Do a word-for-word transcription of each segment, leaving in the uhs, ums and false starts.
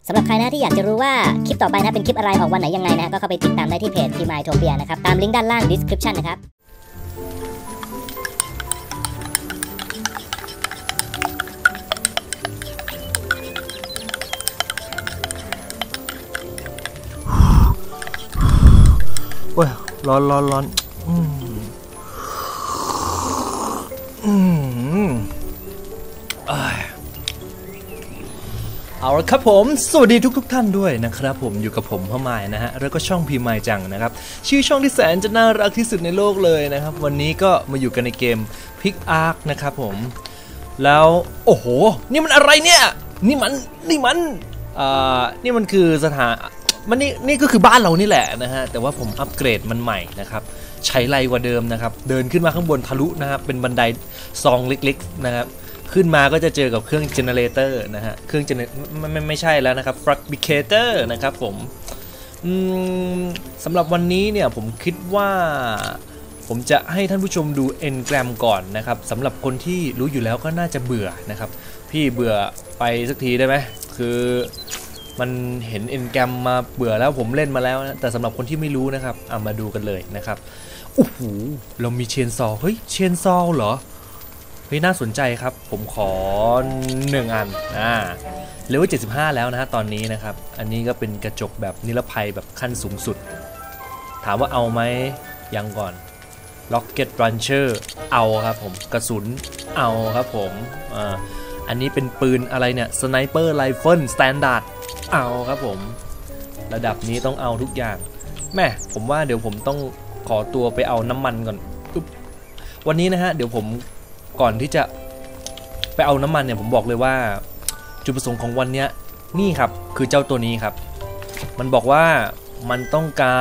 สำหรับใครนะที่อยากจะรู้ว่าคลิปต่อไปนะเป็นคลิปอะไรออกวันไหนยังไงนะก็เข้าไปติดตามได้ที่เพจ พี มาย โทเปีย นะครับตามลิงก์ด้านล่าง description นะครับโอ้ยร้อนร้อนร้อนอืมอืมเอาละครับผมสวัสดีทุกทุกท่านด้วยนะครับผมอยู่กับผมพ่อไม้นะฮะแล้วก็ช่องพีไมจังนะครับชื่อช่องที่แสนจะน่ารักที่สุดในโลกเลยนะครับวันนี้ก็มาอยู่กันในเกม Pick Ark นะครับผมแล้วโอ้โหนี่มันอะไรเนี่ยนี่มันนี่มันอ่านี่มันคือสถานมันนี่นี่ก็คือบ้านเรานี่แหละนะฮะแต่ว่าผมอัปเกรดมันใหม่นะครับใช้ไรกว่าเดิมนะครับเดินขึ้นมาข้างบนทะลุนะครับเป็นบันไดซองเล็กๆนะครับขึ้นมาก็จะเจอกับเครื่องเจเนเรเตอร์นะฮะเครื่องเจเนไม่ไม่ไม่ใช่แล้วนะครับฟลักบิเคเตอร์นะครับผมสำหรับวันนี้เนี่ยผมคิดว่าผมจะให้ท่านผู้ชมดูเอ็นแกรมก่อนนะครับสำหรับคนที่รู้อยู่แล้วก็น่าจะเบื่อนะครับพี่เบื่อไปสักทีได้ไหมคือมันเห็นเอ็นแกรมมาเบื่อแล้วผมเล่นมาแล้วนะแต่สำหรับคนที่ไม่รู้นะครับเอามาดูกันเลยนะครับโอ้โหเรามีเชนซอเฮ้ยเชนซอเหรอเฮ้ยน่าสนใจครับผมขอหนึ่งอันอ่าเลเวลเจ็ดสิบห้าแล้วนะฮะตอนนี้นะครับอันนี้ก็เป็นกระจกแบบนิรภัยแบบขั้นสูงสุดถามว่าเอาไหมยังก่อน Rocket Launcher เอาครับผมกระสุนเอาครับผมอ่าอันนี้เป็นปืนอะไรเนี่ย Sniper Rifle Standard เอาครับผมระดับนี้ต้องเอาทุกอย่างแม่ผมว่าเดี๋ยวผมต้องขอตัวไปเอาน้ำมันก่อนวันนี้นะฮะเดี๋ยวผมก่อนที่จะไปเอาน้ำมันเนี่ยผมบอกเลยว่าจุดประสงค์ของวันนี้นี่ครับคือเจ้าตัวนี้ครับมันบอกว่ามันต้องการ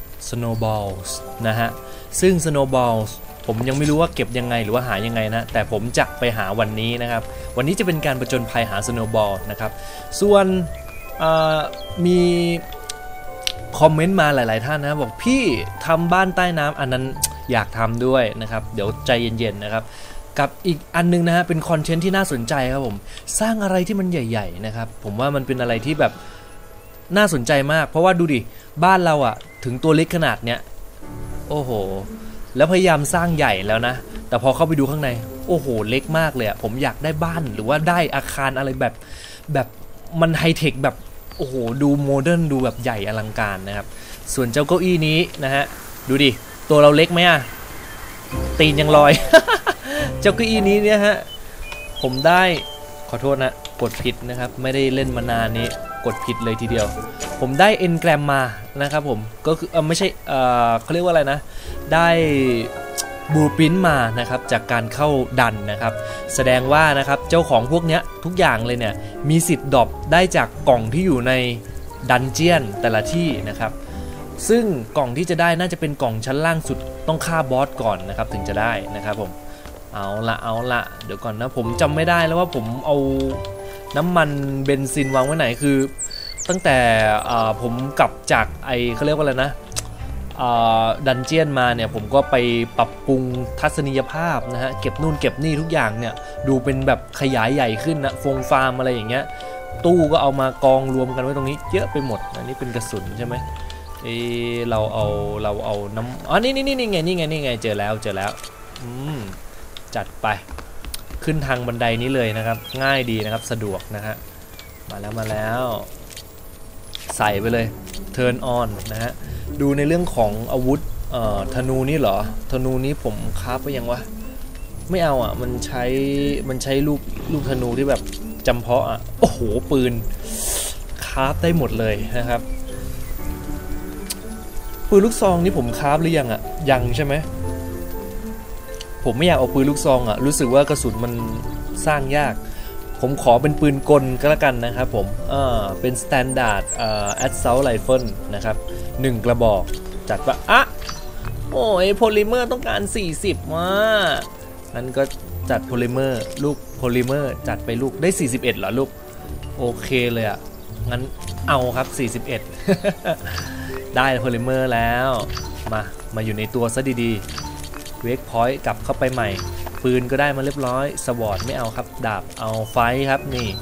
snowballs นะฮะซึ่ง snowballs ผมยังไม่รู้ว่าเก็บยังไงหรือว่าหายังไงนะแต่ผมจะไปหาวันนี้นะครับวันนี้จะเป็นการประจนภัยหา snowball นะครับส่วนมีคอมเมนต์มาหลายๆท่านนะบอกพี่ทำบ้านใต้น้ำอันนั้นอยากทำด้วยนะครับเดี๋ยวใจเย็นๆนะครับกับอีกอันนึงนะฮะเป็นคอนเทนต์ที่น่าสนใจครับผมสร้างอะไรที่มันใหญ่ๆนะครับผมว่ามันเป็นอะไรที่แบบน่าสนใจมากเพราะว่าดูดิบ้านเราอะถึงตัวเล็กขนาดเนี้ยโอ้โหแล้วพยายามสร้างใหญ่แล้วนะแต่พอเข้าไปดูข้างในโอ้โหเล็กมากเลยอะผมอยากได้บ้านหรือว่าได้อาคารอะไรแบบแบบมันไฮเทคแบบโอ้โหดูโมเดิร์นดูแบบใหญ่อลังการนะครับส่วนเจ้าเก้าอี้นี้นะฮะดูดิตัวเราเล็กไหมอะตีนยังลอย เจ้าเก้าอี้นี้เนี่ยฮะผมได้ขอโทษนะกดผิดนะครับไม่ได้เล่นมานานนี้กดผิดเลยทีเดียวผมได้เอ็นแกรมมานะครับผมก็คือเออไม่ใช่เออเขาเรียกว่าอะไรนะได้บลูพรินท์มานะครับจากการเข้าดันนะครับแสดงว่านะครับเจ้าของพวกเนี้ยทุกอย่างเลยเนี่ยมีสิทธิ์ดรอปได้จากกล่องที่อยู่ในดันเจียนแต่ละที่นะครับซึ่งกล่องที่จะได้น่าจะเป็นกล่องชั้นล่างสุดต้องฆ่าบอสก่อนนะครับถึงจะได้นะครับผมเอาละเอาละเดี๋ยวก่อนนะผมจำไม่ได้แล้วว่าผมเอาน้ำมันเบนซินวางไว้ไหนคือตั้งแต่ผมกลับจากไอเขาเรียกว่าอะไรนะดันเจียนมาเนี่ยผมก็ไปปรับปรุงทัศนียภาพนะฮะเก็บนู่นเก็บนี่ทุกอย่างเนี่ยดูเป็นแบบขยายใหญ่ขึ้นนะฟงฟาร์มอะไรอย่างเงี้ยตู้ก็เอามากองรวมกันไว้ตรงนี้เยอะไปหมดอันนี้เป็นกระสุนใช่ไหมเออเราเอาเราเอาน้ำอ๋อนี่นี่นี่ไงนี่ไงนี่ไงเจอแล้วเจอแล้วอืมจัดไปขึ้นทางบันไดนี้เลยนะครับง่ายดีนะครับสะดวกนะฮะมาแล้วมาแล้วใส่ไปเลย turn on นะฮะดูในเรื่องของอาวุธเอ่อธนูนี่เหรอธนูนี้ผมคราฟไปยังวะไม่เอาอ่ะมันใช้มันใช้ลูกลูกธนูที่แบบจำเพาะอ่ะโอ้โหปืนคราฟได้หมดเลยนะครับปืนลูกซองนี่ผมคราฟหรือยังอ่ะยังใช่ไหมผมไม่อยากเอาปืนลูกซองอ่ะรู้สึกว่ากระสุนมันสร้างยากผมขอเป็นปืนกลก็แล้วกันนะครับผมเออเป็น standard เอ่อ assault rifle นะครับหนึ่งกระบอกจัดว่าอ่ะโอ้ยโพลิเมอร์ต้องการสี่สิบว่างั้นก็จัดโพลิเมอร์ลูกโพลิเมอร์จัดไปลูกได้สี่สิบเอ็ดเหรอลูกโอเคเลยอ่ะงั้นเอาครับสี่สิบเอ็ด ได้โพลิเมอร์แล้วมามาอยู่ในตัวซะดีๆเวกพอยต์กลับเข้าไปใหม่ปืนก็ได้มาเรียบร้อยสวอตไม่เอาครับดาบเอาไฟครับนี่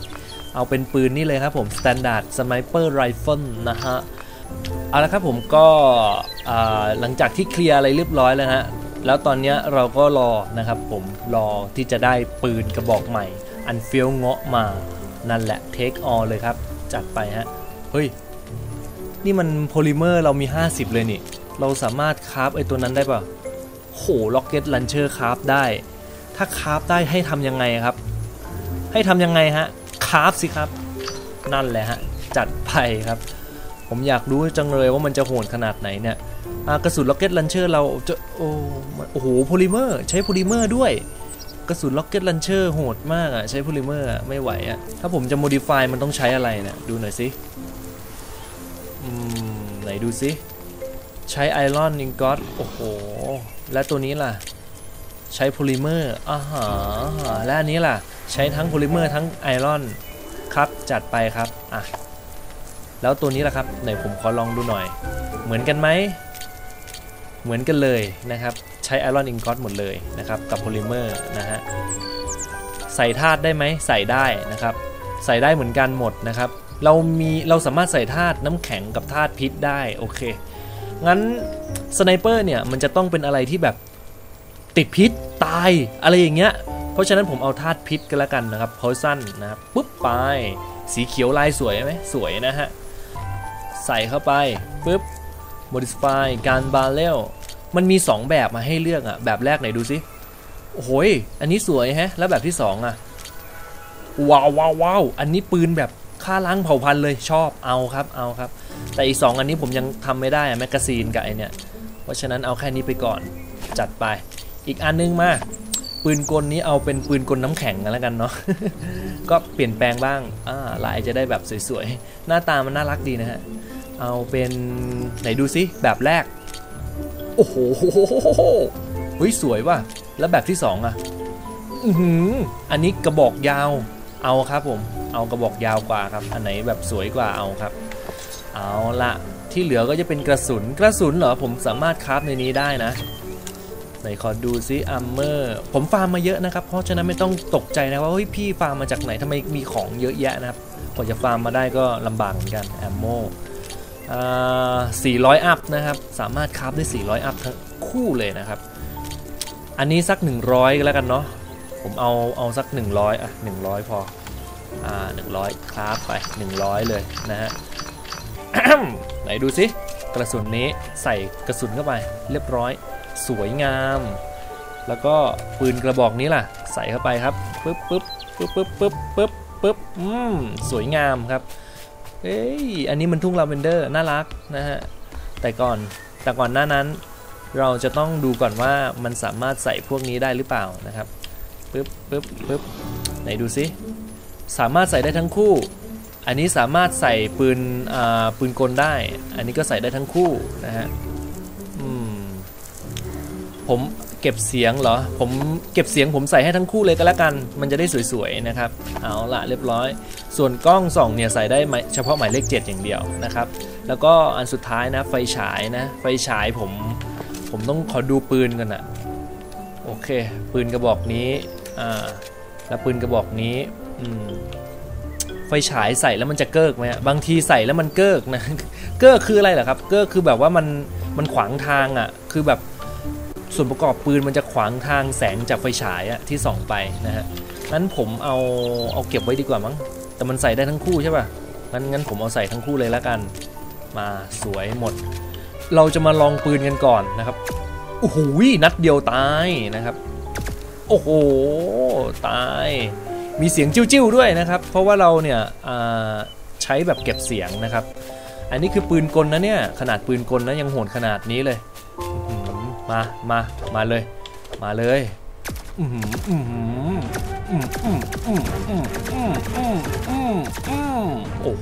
เอาเป็นปืนนี่เลยครับผม Standard Sniper Rifle นะฮะเอาละครับผมก็หลังจากที่เคลียร์อะไรเรียบร้อยแล้วฮะแล้วตอนนี้เราก็รอนะครับผมรอที่จะได้ปืนกระบอกใหม่อันเฟี้ยวเงาะมานั่นแหละ Take all เลยครับจัดไปฮะเฮ้ยนี่มันโพลิเมอร์เรามีห้าสิบเลยนี่เราสามารถคราฟไอตัวนั้นได้ป่ะโห Rocket Launcher คราฟได้ถ้าคราฟได้ให้ทำยังไงครับให้ทำยังไงฮะคราฟสิครับนั่นแหละฮะจัดไปครับผมอยากรู้จังเลยว่ามันจะโหดขนาดไหนเนี่ยกระสุน Rocket Launcher เราจะโอ้โอ้โหโพลิเมอร์ใช้โพลิเมอร์ด้วยกระสุน Rocket Launcher โหดมากอ่ะใช้โพลิเมอร์ไม่ไหวอ่ะถ้าผมจะ modify มันต้องใช้อะไรเนี่ยดูหน่อยสิอืมไหนดูสิใช้ไอรอนอิงกอตโอ้โหและตัวนี้ล่ะใช้โพลิเมอร์อ่าฮะและอันนี้ล่ะใช้ทั้งโพลิเมอร์ทั้งไอรอนครับจัดไปครับอ่ะแล้วตัวนี้ล่ะครับไหนผมขอลองดูหน่อยเหมือนกันไหมเหมือนกันเลยนะครับใช้ไอรอนอิงกอตหมดเลยนะครับกับโพลิเมอร์นะฮะใส่ธาตุได้ไหมใส่ได้นะครับใส่ได้เหมือนกันหมดนะครับเรามีเราสามารถใส่ธาตุน้ำแข็งกับธาตุพิษได้โอเคงั้นสไนเปอร์เนี่ยมันจะต้องเป็นอะไรที่แบบติดพิษตายอะไรอย่างเงี้ยเพราะฉะนั้นผมเอาธาตุพิษกันแล้วกันนะครับเพาสั้นนะครับปุ๊บไปสีเขียวลายสวยไหมสวยนะฮะใส่เข้าไปปุ๊บ modify การบาร์เรลมันมีสองแบบมาให้เลือกอ่ะแบบแรกไหนดูสิโอ้โหอันนี้สวยแฮะแล้วแบบที่สองอ่ะว้าวว้าวว้าวอันนี้ปืนแบบฆ่าล้างเผ่าพันธุ์เลยชอบเอาครับเอาครับแต่อีกสองอันนี้ผมยังทำไม่ได้อะแมกกาซีนกับไอเนี่ยเพราะฉะนั้นเอาแค่นี้ไปก่อนจัดไปอีกอันนึงมาปืนกลนี้เอาเป็นปืนกลน้ำแข็งกันแล้วกันเนาะ ก็เปลี่ยนแปลงบ้างอ่าลายจะได้แบบสวยๆหน้าตามันน่ารักดีนะฮะเอาเป็นไหนดูสิแบบแรกโอ้โหเฮ้ยสวยว่ะแล้วแบบที่สองอ่ะอือหืออันนี้กระบอกยาวเอาครับผมเอากระบอกยาวกว่าครับอันไหนแบบสวยกว่าเอาครับเอาละที่เหลือก็จะเป็นกระสุนกระสุนเหรอผมสามารถคราฟในนี้ได้นะไหนขอดูซิอัมเมอร์ผมฟาร์มมาเยอะนะครับเพราะฉะนั้นไม่ต้องตกใจนะว่าเฮ้ยพี่ฟาร์มมาจากไหนทำไมมีของเยอะแยะนะครับกว่าจะฟาร์มมาได้ก็ลำบากเหมือนกันแอมโมอ่าสี่ร้อยอัพนะครับสามารถคราฟได้สี่ร้อยอัพทั้งคู่เลยนะครับอันนี้สักหนึ่งร้อยก็แล้วกันเนาะผมเอาเอาสักหนึ่งร้อยอ่ะหนึ่งร้อยพออ่าหนึ่งร้อยคราฟไปหนึ่งร้อยเลยนะฮะ ไหนดูสิกระสุนนี้ใส่กระสุนเข้าไปเรียบร้อยสวยงามแล้วก็ปืนกระบอกนี้ล่ะใส่เข้าไปครับปึ๊บปึ๊บปึ๊บปึ๊บปึ๊บปึ๊บปึ๊บอืมสวยงามครับเอ้ยอันนี้มันทุ่งลาเวนเดอร์น่ารักนะฮะแต่ก่อนแต่ก่อนหน้านั้นเราจะต้องดูก่อนว่ามันสามารถใส่พวกนี้ได้หรือเปล่านะครับปึ๊บปึ๊บปึ๊บไหนดูสิสามารถใส่ได้ทั้งคู่อันนี้สามารถใส่ปืนอ่าปืนกลได้อันนี้ก็ใส่ได้ทั้งคู่นะฮะอืมผมเก็บเสียงเหรอผมเก็บเสียงผมใส่ให้ทั้งคู่เลยก็แล้วกันมันจะได้สวยๆนะครับเอาละเรียบร้อยส่วนกล้องส่องเนี่ยใส่ได้เฉพาะหมายเลขเจ็ดอย่างเดียวนะครับแล้วก็อันสุดท้ายนะไฟฉายนะไฟฉายผมผมต้องขอดูปืนกันนะโอเคปืนกระบอกนี้อ่าแล้วปืนกระบอกนี้อืมไฟฉายใส่แล้วมันจะเกิกไหมบางทีใส่แล้วมันเกิกนะเกิกคืออะไรเหรอครับเกิกคือแบบว่ามันมันขวางทางอ่ะคือแบบส่วนประกอบปืนมันจะขวางทางแสงจากไฟฉายอะที่ส่องไปนะฮะงั้นผมเอาเอาเก็บไว้ดีกว่ามั้งแต่มันใส่ได้ทั้งคู่ใช่ป่ะงั้นงั้นผมเอาใส่ทั้งคู่เลยแล้วกันมาสวยหมดเราจะมาลองปืนกันก่อนนะครับโอ้โหนัดเดียวตายนะครับโอ้โหตายมีเสียงจิ้วๆด้วยนะครับเพราะว่าเราเนี่ยใช้แบบเก็บเสียงนะครับอันนี้คือปืนกลนะเนี่ยขนาดปืนกลนะยังโหดขนาดนี้เลยมามามาเลยมาเลยอืมอืมอืมอืมอืมอืมอืมอืมอืมอืมอืมโอ้โห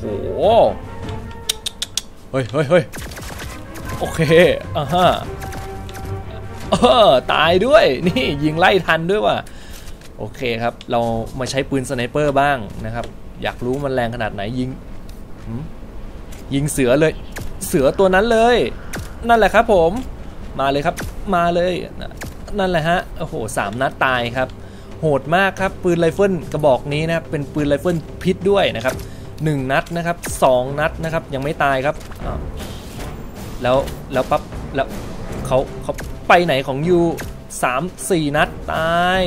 เฮ้ยเฮ้ยเฮ้ยโอเคอ่าฮะเออตายด้วยนี่ยิงไล่ทันด้วยว่ะโอเคครับเรามาใช้ปืนสไนเปอร์บ้างนะครับอยากรู้มันแรงขนาดไหนยิงยิงเสือเลยเสือตัวนั้นเลยนั่นแหละครับผมมาเลยครับมาเลยนั่นแหละฮะโอ้โหสามนัดตายครับโหดมากครับปืนไรเฟิลกระบอกนี้นะครับเป็นปืนไรเฟิลพิษด้วยนะครับหนึ่งนัดนะครับสองนัดนะครับยังไม่ตายครับแล้วแล้วปั๊บแล้วเขาเขาไปไหนของยูสามสี่นัดตาย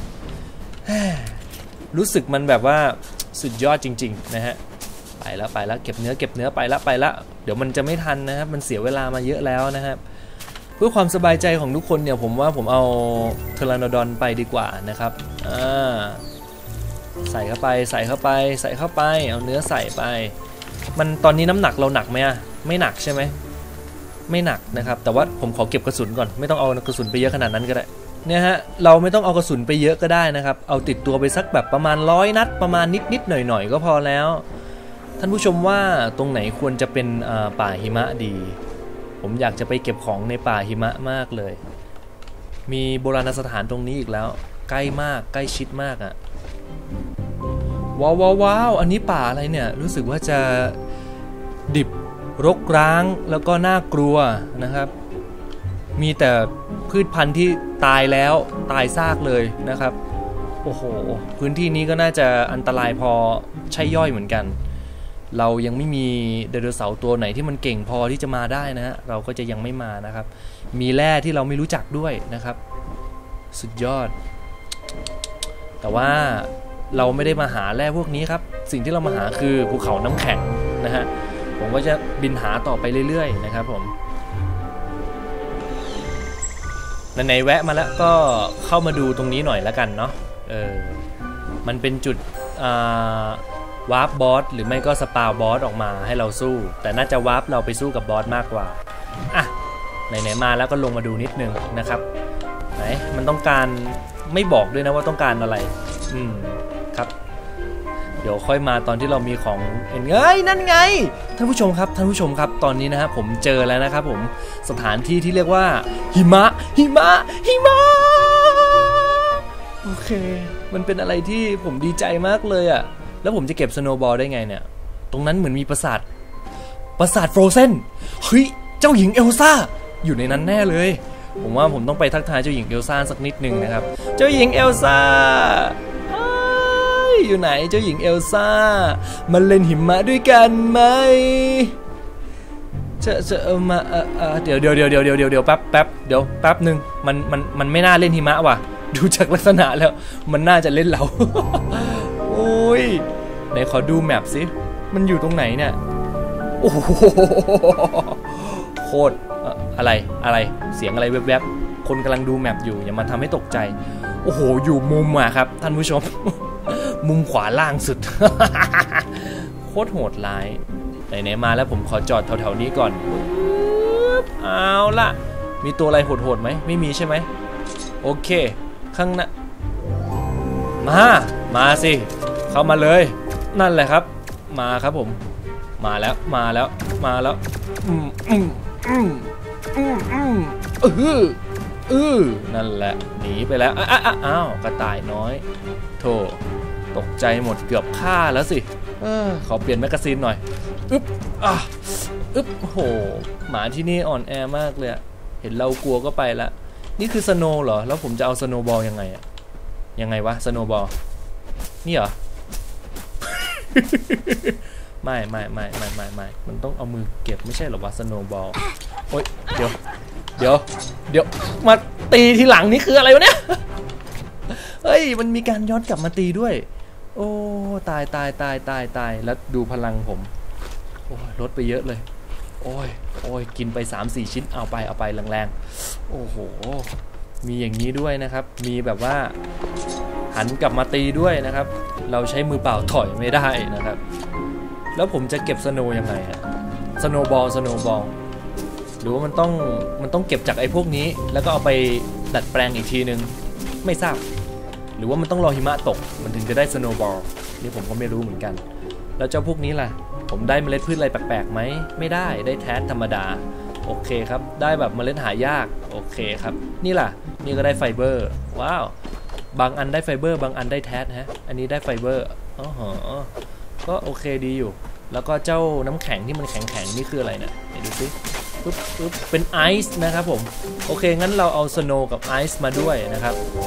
รู้สึกมันแบบว่าสุดยอดจริงๆนะฮะไปแล้วไปแล้วเก็บเนื้อเก็บเนื้อไปแล้วไปแล้วเดี๋ยวมันจะไม่ทันนะครับมันเสียเวลามาเยอะแล้วนะครับเพื่อความสบายใจของทุกคนเนี่ยผมว่าผมเอาเทอราโนดอนไปดีกว่านะครับอ่าใส่เข้าไปใส่เข้าไปใส่เข้าไปเอาเนื้อใส่ไปมันตอนนี้น้ำหนักเราหนักไหมอะไม่หนักใช่ไหมไม่หนักนะครับแต่ว่าผมขอเก็บกระสุนก่อนไม่ต้องเอากระสุนไปเยอะขนาดนั้นก็ได้เนี่ยฮะเราไม่ต้องเอากระสุนไปเยอะก็ได้นะครับเอาติดตัวไปสักแบบประมาณร้อยนัดประมาณนิดนิดหน่อยหน่อยก็พอแล้วท่านผู้ชมว่าตรงไหนควรจะเป็นป่าหิมะดีผมอยากจะไปเก็บของในป่าหิมะมากเลยมีโบราณสถานตรงนี้อีกแล้วใกล้มากใกล้ชิดมากอะว้าวว้าวว้าวอันนี้ป่าอะไรเนี่ยรู้สึกว่าจะดิบรกร้างแล้วก็น่ากลัวนะครับมีแต่พืชพันธุ์ที่ตายแล้วตายซากเลยนะครับโอ้โหพื้นที่นี้ก็น่าจะอันตรายพอใช่ย่อยเหมือนกันเรายังไม่มีไดโนเสาร์ตัวไหนที่มันเก่งพอที่จะมาได้นะฮะเราก็จะยังไม่มานะครับมีแร่ที่เราไม่รู้จักด้วยนะครับสุดยอดแต่ว่าเราไม่ได้มาหาแร่พวกนี้ครับสิ่งที่เรามาหาคือภูเขาน้ำแข็งนะฮะผมก็จะบินหาต่อไปเรื่อยๆนะครับผมไหนๆแวะมาแล้วก็เข้ามาดูตรงนี้หน่อยแล้วกันเนาะเออมันเป็นจุดวาร์ปบอสหรือไม่ก็สปาวบอสออกมาให้เราสู้แต่น่าจะวาร์ปเราไปสู้กับบอสมากกว่าอ่ะไหนๆมาแล้วก็ลงมาดูนิดนึงนะครับไหนมันต้องการไม่บอกด้วยนะว่าต้องการอะไรอืมครับเดี๋ยวค่อยมาตอนที่เรามีของเอ็นเอ้ยนั่นไงท่านผู้ชมครับท่านผู้ชมครับตอนนี้นะครับผมเจอแล้วนะครับผมสถานที่ที่เรียกว่าหิมะหิมะหิมะโอเคมันเป็นอะไรที่ผมดีใจมากเลยอ่ะแล้วผมจะเก็บสโนว์บอลได้ไงเนี่ยตรงนั้นเหมือนมีปราสาทปราสาทโฟรเซนเฮ้ยเจ้าหญิงเอลซ่าอยู่ในนั้นแน่เลยผมว่าผมต้องไปทักทายเจ้าหญิงเอลซ่าสักนิดนึงนะครับเจ้าหญิงเอลซ่าอยู่ไหนเจ้าหญิงเอลซ่ามาเล่นหิมะด้วยกันไหมจะจะเออมาเออเออเดี๋ยวเดี๋ยวเดี๋ยวเดี๋ยวเดี๋ยวเดี๋ยวแป๊บแป๊บเดี๋ยวแป๊บหนึ่งมันมันมันไม่น่าเล่นหิมะว่ะดูจากลักษณะแล้วมันน่าจะเล่นเราโอ้ยไหนขอดูแมปสิมันอยู่ตรงไหนเนี่ยโอ้โหโคตรอะไรอะไรเสียงอะไรแวบๆคนกำลังดูแมปอยู่อย่ามาทำให้ตกใจโอ้โหอยู่มุมอะครับท่านผู้ชมมุมขวาล่างสุด โคตรโหดร้ายไหนๆมาแล้วผมขอจอดแถวๆนี้ก่อนเอาล่ะมีตัวอะไรโหดๆไหมไม่มีใช่ไหมโอเคข้างหน้ามามาสิเข้ามาเลยนั่นแหละครับมาครับผมมาแล้วมาแล้วมาแล้วอืมอืมอืมอืมอืมเออเออนั่นแหละหนีไปแล้วอ้าวอ้าวกระต่ายน้อยโธ่ตกใจหมดเกือบฆ่าแล้วสิเออขอเปลี่ยนแมกกาซีนหน่อยอึ๊บอ่ะอึ๊บโหหมาที่นี่อ่อนแอมากเลยเห็นเรากลัวก็ไปละนี่คือสโนว์เหรอแล้วผมจะเอาสโนว์บอลยังไงอะยังไงวะสโนว์บอลนี่เหรอ ไม่ไม่ไม่ไม่ไม่ไม่มันต้องเอามือเก็บไม่ใช่หรอวะสโนว์บอลโอ๊ยเดี๋ยวเดี๋ยวเดี๋ยวมาตีทีหลังนี่คืออะไรวะเนี่ยเฮ้ยมันมีการย้อนกลับมาตีด้วยโอ้ตายตายตายตายตายแล้วดูพลังผมโอ้ยลดไปเยอะเลยโอ้ยโอ้ยกินไป สามสี่ ชิ้นเอาไปเอาไปแรงๆโอ้โหมีอย่างนี้ด้วยนะครับมีแบบว่าหันกลับมาตีด้วยนะครับเราใช้มือเปล่าถอยไม่ได้นะครับแล้วผมจะเก็บสโนว์ยังไงอะสโนว์บอลสโนว์บอลหรือว่ามันต้องมันต้องเก็บจากไอ้พวกนี้แล้วก็เอาไปดัดแปลงอีกทีนึงไม่ทราบหรือว่ามันต้องรอหิมะตกมันถึงจะได้สโนว์บอลนี่ผมก็ไม่รู้เหมือนกันแล้วเจ้าพวกนี้ล่ะผมได้เมล็ดพืชอะไรแปลกๆไหมไม่ได้ได้แท้ธรรมดาโอเคครับได้แบบเมล็ดหายากโอเคครับนี่ล่ะนี่ก็ได้ไฟเบอร์ว้าวบางอันได้ไฟเบอร์บางอันได้แท้ฮะอันนี้ได้ไฟเบอร์อ๋อก็โอเคดีอยู่แล้วก็เจ้าน้ำแข็งที่มันแข็งๆนี่คืออะไรเนี่ยเดี๋ยวดูสิปึ๊บปึ๊บเป็นไอซ์นะครับผมโอเคงั้นเราเอาสโนว์กับไอซ์มาด้วยนะครับ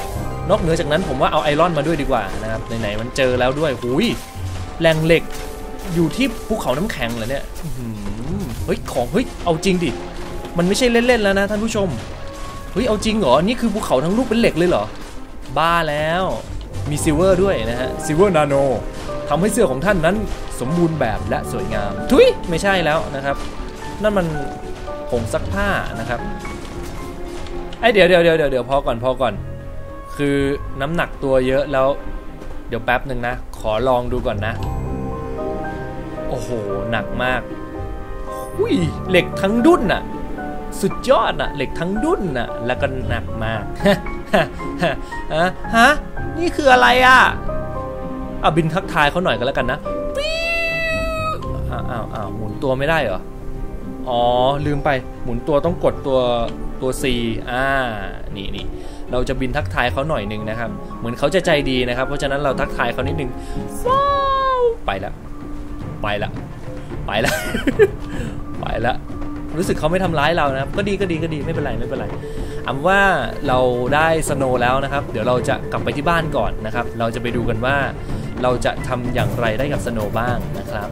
นอกเหนือจากนั้นผมว่าเอาไอรอนมาด้วยดีกว่านะครับไหนๆมันเจอแล้วด้วยหุยแหล่งเหล็กอยู่ที่ภูเขาน้ำแข็งเหรอเนี่ยเฮ้ยของเฮ้ยเอาจริงดิมันไม่ใช่เล่นๆแล้วนะท่านผู้ชมเฮ้ยเอาจริงเหรอนี่คือภูเขาทั้งลูกเป็นเหล็กเลยเหรอบ้าแล้วมีซิลเวอร์ด้วยนะฮะซิลเวอร์นาโนทำให้เสื้อของท่านนั้นสมบูรณ์แบบและสวยงามทุยไม่ใช่แล้วนะครับนั่นมันผงซักผ้านะครับไอเดี๋ยวเดี๋ยวเดี๋ยวเดี๋ยวพอก่อนพอก่อนคือน้ำหนักตัวเยอะแล้วเดี๋ยวแป๊บหนึ่งนะขอลองดูก่อนนะโอ้โหหนักมากหุยเหล็กทั้งดุ้นน่ะสุดยอดน่ะเหล็กทั้งดุ้นน่ะแล้วก็หนักมากฮะฮะนี่คืออะไรอ่ะเอาบินทักทายเขาหน่อยก็แล้วกันนะอ้าวอ้าวอ้าวหมุนตัวไม่ได้เหรออ๋อลืมไปหมุนตัวต้องกดตัวตัว C อ่านี่นี่เราจะบินทักทายเขาหน่อยนึงนะครับเหมือนเขาจะใจดีนะครับเพราะฉะนั้นเราทักทายเขานิดนึงว้าวไปละไปละไปละไปละรู้สึกเขาไม่ทำร้ายเรานะครับก็ดีก็ดีก็ดีไม่เป็นไรไม่เป็นไรเอาว่าเราได้สโนว์แล้วนะครับเดี๋ยวเราจะกลับไปที่บ้านก่อนนะครับเราจะไปดูกันว่าเราจะทำอย่างไรได้กับสโนว์บ้างนะครับ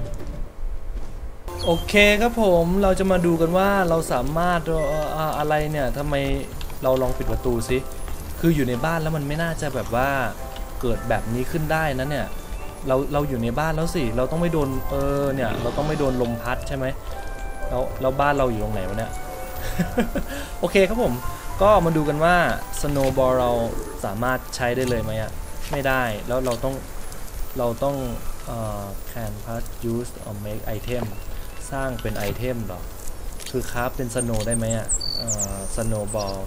โอเคครับผมเราจะมาดูกันว่าเราสามารถอะไรเนี่ยทำไมเราลองปิดประตูซิคืออยู่ในบ้านแล้วมันไม่น่าจะแบบว่าเกิดแบบนี้ขึ้นได้นะเนี่ยเราเราอยู่ในบ้านแล้วสิเราต้องไม่โดนเออเนี่ยเราต้องไม่โดนลมพัดใช่ไหมแล้วแล้วบ้านเราอยู่ตรงไหนวะเนี่ย โอเคครับผมก็มาดูกันว่าสโนว์บอลเราสามารถใช้ได้เลยไหมอ่ะไม่ได้แล้วเราต้องเราต้องเอ่อ can pass use or make item สร้างเป็นไอเทมหรอคือคราฟเป็นสโนว์ได้ไหมอ่ะเอ่อสโนว์บอล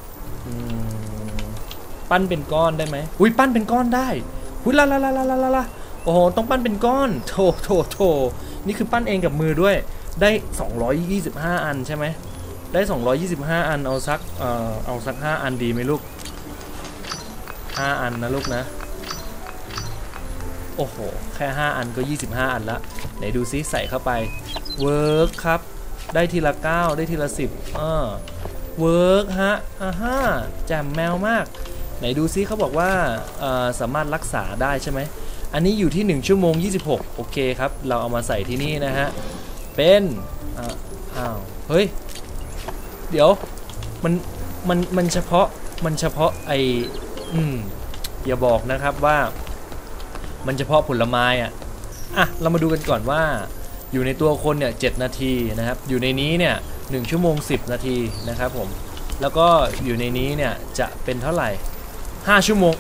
ปั้นเป็นก้อนได้ไหมอุ้ยปั้นเป็นก้อนได้อุ้ยลาลาลาลาลาลาโอ้โหต้องปั้นเป็นก้อนโถโถโถนี่คือปั้นเองกับมือด้วยได้สองร้อยยี่สิบห้าอันใช่ไหมได้สองร้อยยี่สิบห้าอันเอาสักเอ่อเอาสักห้าอันดีไหมลูกห้าอันนะลูกนะโอ้โหแค่ห้าอันก็ยี่สิบห้าอันละไหนดูซิใส่เข้าไปเวิร์กครับได้ทีละเก้าได้ทีละสิบเออเวิร์กฮะอ่าฮะแจ่มแมวมากไหนดูซิเขาบอกว่าสามารถรักษาได้ใช่ไหมอันนี้อยู่ที่หนึ่งชั่วโมงยี่สิบหกโอเคครับเราเอามาใส่ที่นี่นะฮะเป็นอ้าวเฮ้ยเดี๋ยวมันมันมันเฉพาะมันเฉพาะไออืมอย่าบอกนะครับว่ามันเฉพาะผลไม้อ่ะอ่ะเรามาดูกันก่อนว่าอยู่ในตัวคนเนี่ยเจ็ดนาทีนะครับอยู่ในนี้เนี่ยหนึ่งชั่วโมงสิบนาทีนะครับผมแล้วก็อยู่ในนี้เนี่ยจะเป็นเท่าไหร่ห้าชั่วโมง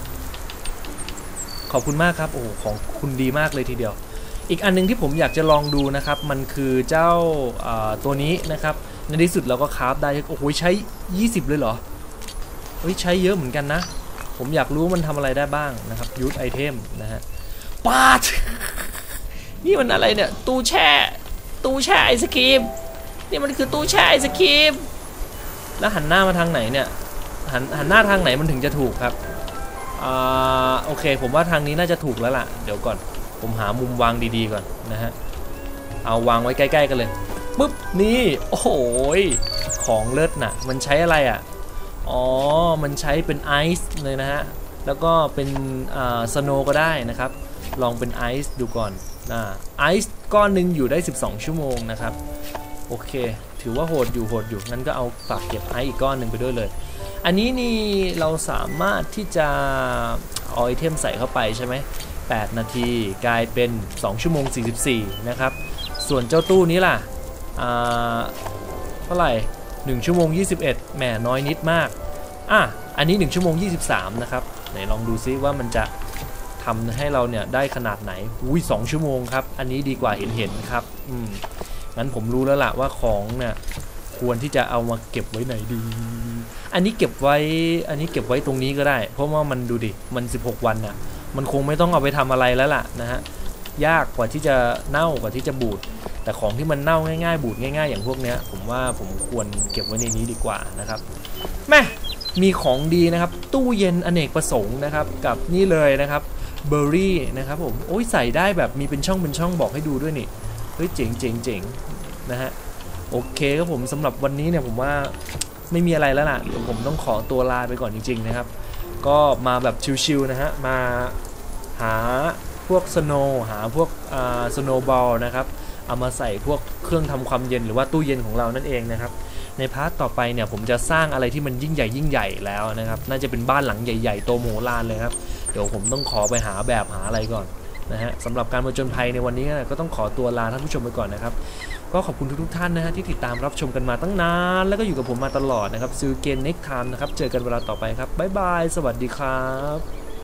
ขอบคุณมากครับโอ้ของคุณดีมากเลยทีเดียวอีกอันนึงที่ผมอยากจะลองดูนะครับมันคือเจ้าตัวนี้นะครับในที่สุดเราก็คราฟได้โอ้โหใช้ยี่สิบเลยเหรอเฮ้ยใช้เยอะเหมือนกันนะผมอยากรู้มันทำอะไรได้บ้างนะครับยูทไอเทมนะฮะปาดนี่มันอะไรเนี่ยตู้แช่ตู้แช่ไอศครีมนี่มันคือตู้แช่ไอศครีมแล้วหันหน้ามาทางไหนเนี่ยหันหันหน้าทางไหนมันถึงจะถูกครับอ่าโอเคผมว่าทางนี้น่าจะถูกแล้วล่ะเดี๋ยวก่อนผมหามุมวางดีๆก่อนนะฮะเอาวางไว้ใกล้ๆกันเลยปุ๊บนี่โอ้โหของเลิศน่ะมันใช้อะไรอ่ะอ๋อมันใช้เป็นไอซ์เลยนะฮะแล้วก็เป็นอ่าสโนว์ก็ได้นะครับลองเป็นไอซ์ดูก่อนนะไอซ์ก้อนหนึ่งอยู่ได้สิบสองชั่วโมงนะครับโอเคถือว่าโหดอยู่โหดอยู่งั้นก็เอาฝากเก็บไอซ์อีกก้อนหนึ่งไปด้วยเลยอันนี้นี่เราสามารถที่จะเอาไอเทมใส่เข้าไปใช่ไหมแปดนาทีกลายเป็นสองชั่วโมงสี่สิบสี่นะครับส่วนเจ้าตู้นี้ล่ะอ่าเท่าไหร่หนึ่งชั่วโมงยี่สิบเอ็ดแหมน้อยนิดมากอ่ะอันนี้หนึ่งชั่วโมงยี่สิบสามนะครับไหนลองดูซิว่ามันจะทำให้เราเนี่ยได้ขนาดไหนอุ้ยสองชั่วโมงครับอันนี้ดีกว่าเห็นเห็นครับอืมงั้นผมรู้แล้วล่ะว่าของเนี่ยควรที่จะเอามาเก็บไว้ไหนดีอันนี้เก็บไว้อันนี้เก็บไว้ตรงนี้ก็ได้เพราะว่ามันดูดิมันสิบหกวันน่ะมันคงไม่ต้องเอาไปทำอะไรแล้วล่ะนะฮะยากกว่าที่จะเน่ากว่าที่จะบูดแต่ของที่มันเน่าง่ายๆบูดง่ายๆอย่างพวกเนี้ยผมว่าผมควรเก็บไว้ในนี้ดีกว่านะครับแม่มีของดีนะครับตู้เย็นอเนกประสงค์นะครับกับนี่เลยนะครับเบอร์รี่นะครับผมโอ้ยใส่ได้แบบมีเป็นช่องเป็นช่องบอกให้ดูด้วยนี่เฮ้ยเจ๋งเจ๋งเจ๋งนะฮะโอเคครับผมสำหรับวันนี้เนี่ยผมว่าไม่มีอะไรแล้วล่ะเดี๋ยวผมต้องขอตัวลาไปก่อนจริงๆนะครับก็มาแบบชิลๆนะฮะมาหาพวกสโนว์หาพวกสโนว์บอลนะครับเอามาใส่พวกเครื่องทำความเย็นหรือว่าตู้เย็นของเรานั่นเองนะครับในพาร์ทต่อไปเนี่ยผมจะสร้างอะไรที่มันยิ่งใหญ่ยิ่งใหญ่แล้วนะครับน่าจะเป็นบ้านหลังใหญ่ๆโตโมโหลานเลยครับเดี๋ยวผมต้องขอไปหาแบบหาอะไรก่อนนะฮะสำหรับการผจญภัยในวันนี้ก็ต้องขอตัวลาท่านผู้ชมไปก่อนนะครับก็ขอบคุณทุกๆท่านนะฮะที่ติดตามรับชมกันมาตั้งนานแล้วก็อยู่กับผมมาตลอดนะครับซื้อเกม next time นะครับเจอกันเวลาต่อไปครับบ๊ายบายสวัสดีครับ